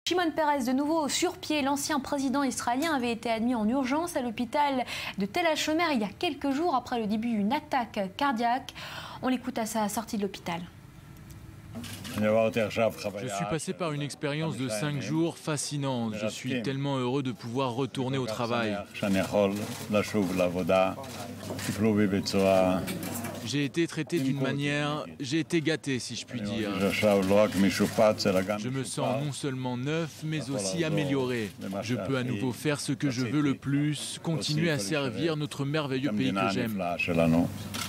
Shimon Peres, de nouveau sur pied, l'ancien président israélien avait été admis en urgence à l'hôpital de Tel HaShomer il y a quelques jours après le début d'une attaque cardiaque. On l'écoute à sa sortie de l'hôpital. Je suis passé par une expérience de 5 jours fascinante. Je suis tellement heureux de pouvoir retourner au travail. J'ai été traité d'une manière, j'ai été gâté si je puis dire. Je me sens non seulement neuf, mais aussi amélioré. Je peux à nouveau faire ce que je veux le plus, continuer à servir notre merveilleux pays que j'aime.